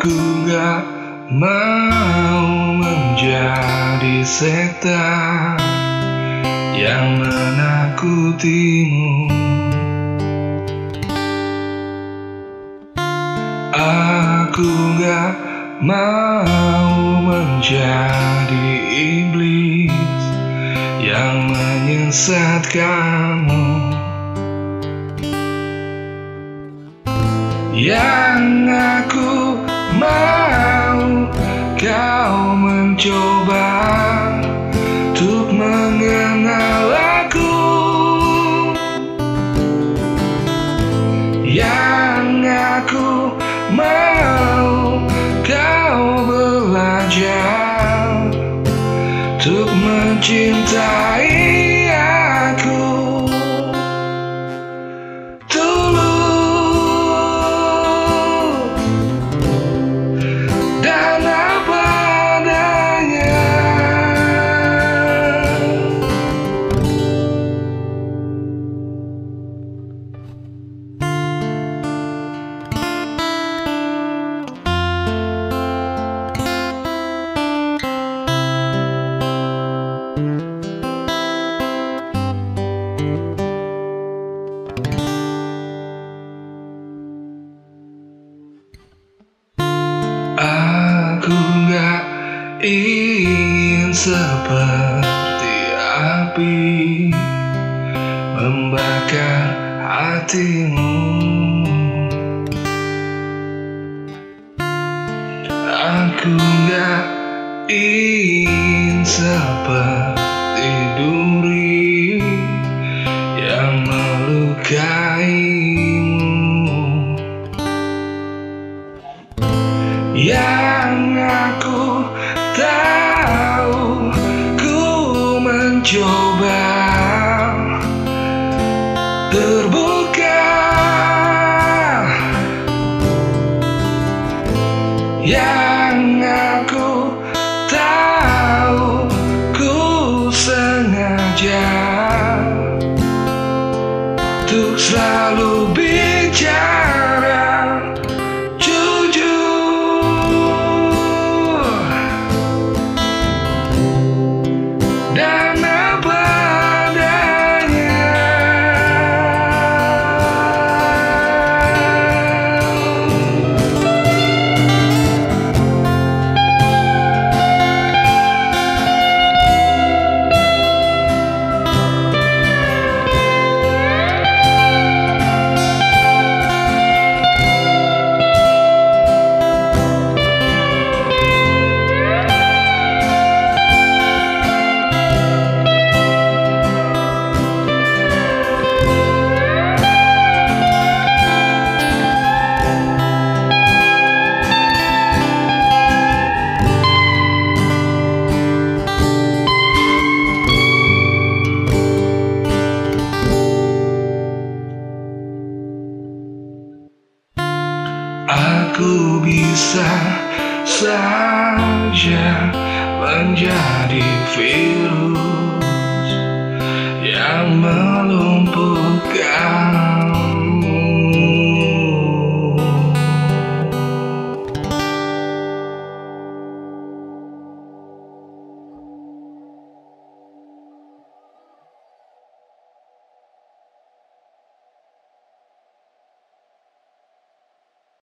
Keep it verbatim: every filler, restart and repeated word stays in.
Aku gak mau menjadi setan yang menakutimu. Aku gak mau menjadi iblis yang menyesatkanmu. Yang aku mau kau mencoba untuk mengenal aku. Yang aku mau kau belajar untuk mencintai aku. Aku gak ingin seperti api membakar hatimu. Aku gak ingin seperti duri yang melukaimu. Yang aku tahu, ku mencoba terbuka. Yang aku tahu, ku sengaja untuk selalu bicara dan apa adanya. Aku bisa saja menjadi virus yang melumpuhkan